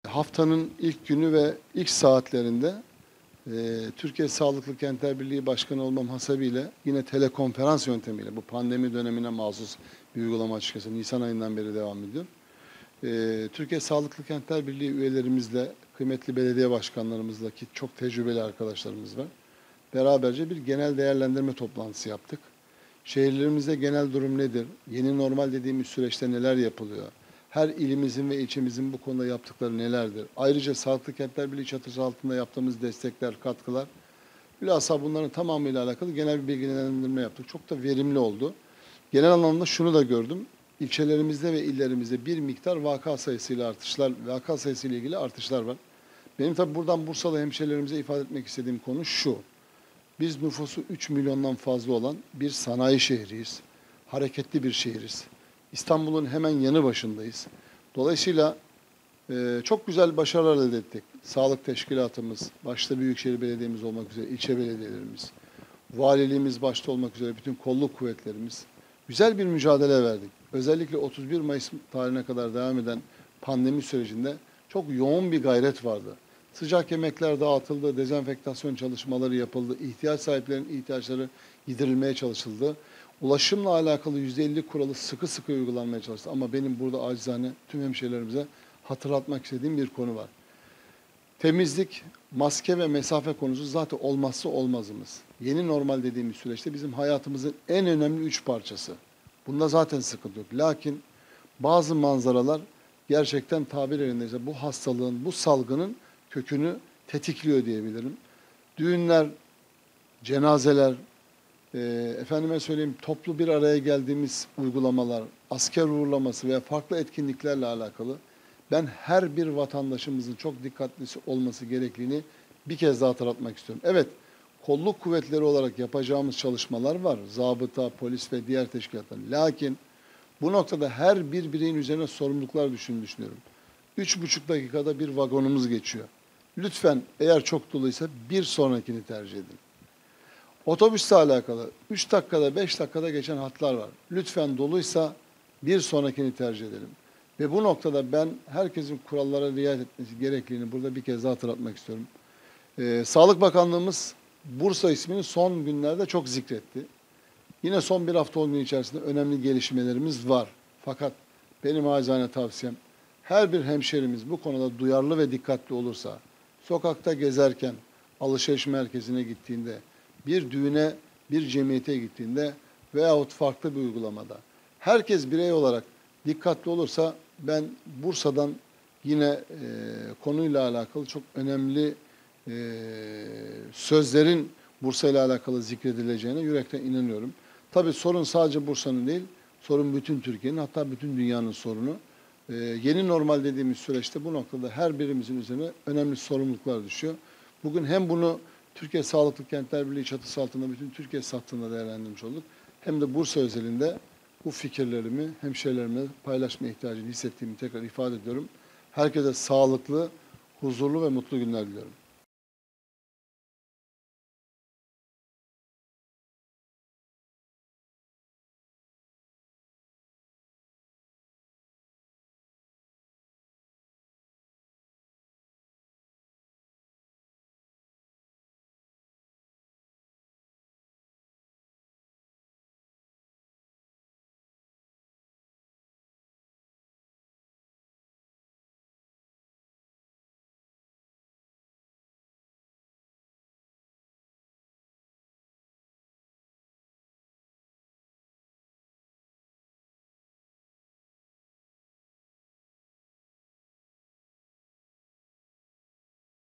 haftanın ilk günü ve ilk saatlerinde Türkiye Sağlıklı Kentler Birliği Başkanı olmam hasebiyle yine telekonferans yöntemiyle, bu pandemi dönemine mahsus bir uygulama açıkçası Nisan ayından beri devam ediyor. Türkiye Sağlıklı Kentler Birliği üyelerimizle, kıymetli belediye başkanlarımızla ki çok tecrübeli arkadaşlarımız var. Beraberce bir genel değerlendirme toplantısı yaptık. Şehirlerimizde genel durum nedir? Yeni normal dediğimiz süreçte neler yapılıyor? Her ilimizin ve ilçemizin bu konuda yaptıkları nelerdir? Ayrıca Sağlıklı Kentler Birliği çatısı altında yaptığımız destekler, katkılar, bilhassa bunların tamamıyla alakalı genel bir bilgilendirme yaptık. Çok da verimli oldu. Genel anlamda şunu da gördüm. İlçelerimizde ve illerimizde bir miktar vaka sayısıyla ilgili artışlar var. Benim tabii buradan Bursalı hemşehrilerimize ifade etmek istediğim konu şu. Biz nüfusu 3 milyondan fazla olan bir sanayi şehriyiz. Hareketli bir şehiriz. İstanbul'un hemen yanı başındayız. Dolayısıyla çok güzel başarılar elde ettik. Sağlık teşkilatımız, başta Büyükşehir Belediye'miz olmak üzere ilçe belediyelerimiz, valiliğimiz başta olmak üzere bütün kolluk kuvvetlerimiz güzel bir mücadele verdik. Özellikle 31 Mayıs tarihine kadar devam eden pandemi sürecinde çok yoğun bir gayret vardı. Sıcak yemekler dağıtıldı, dezenfektasyon çalışmaları yapıldı, ihtiyaç sahiplerinin ihtiyaçları giderilmeye çalışıldı. Ulaşımla alakalı %50 kuralı sıkı sıkı uygulanmaya çalıştı. Ama benim burada acizane tüm hemşehrilerimize hatırlatmak istediğim bir konu var. Temizlik, maske ve mesafe konusu zaten olmazsa olmazımız. Yeni normal dediğimiz süreçte bizim hayatımızın en önemli 3 parçası. Bunda zaten sıkıntı yok. Lakin bazı manzaralar gerçekten tabir yerindeyse bu hastalığın, bu salgının kökünü tetikliyor diyebilirim. Düğünler, cenazeler, efendime söyleyeyim toplu bir araya geldiğimiz uygulamalar, asker uğurlaması veya farklı etkinliklerle alakalı ben her bir vatandaşımızın çok dikkatlisi olması gerektiğini bir kez daha hatırlatmak istiyorum. Evet, kolluk kuvvetleri olarak yapacağımız çalışmalar var. Zabıta, polis ve diğer teşkilatlar. Lakin bu noktada her bir bireyin üzerine sorumluluklar düşünüyorum. 3,5 dakikada bir vagonumuz geçiyor. Lütfen eğer çok doluysa bir sonrakini tercih edin. Otobüsle alakalı 3 dakikada 5 dakikada geçen hatlar var. Lütfen doluysa bir sonrakini tercih edelim. Ve bu noktada ben herkesin kurallara riayet etmesi gerektiğini burada bir kez daha hatırlatmak istiyorum. Sağlık Bakanlığımız Bursa ismini son günlerde çok zikretti. Yine son bir hafta 10 gün içerisinde önemli gelişmelerimiz var. Fakat benim acizane tavsiyem her bir hemşerimiz bu konuda duyarlı ve dikkatli olursa, sokakta gezerken, alışveriş merkezine gittiğinde, bir düğüne, bir cemiyete gittiğinde veyahut farklı bir uygulamada herkes birey olarak dikkatli olursa ben Bursa'dan yine konuyla alakalı çok önemli sözlerin Bursa ile alakalı zikredileceğine yürekten inanıyorum. Tabii sorun sadece Bursa'nın değil, sorun bütün Türkiye'nin hatta bütün dünyanın sorunu. Yeni normal dediğimiz süreçte bu noktada her birimizin üzerine önemli sorumluluklar düşüyor. Bugün hem bunu Türkiye Sağlıklı Kentler Birliği çatısı altında bütün Türkiye sattığında değerlendirmiş olduk. Hem de Bursa özelinde bu fikirlerimi hemşehrilerimle paylaşma ihtiyacını hissettiğimi tekrar ifade ediyorum. Herkese sağlıklı, huzurlu ve mutlu günler diliyorum.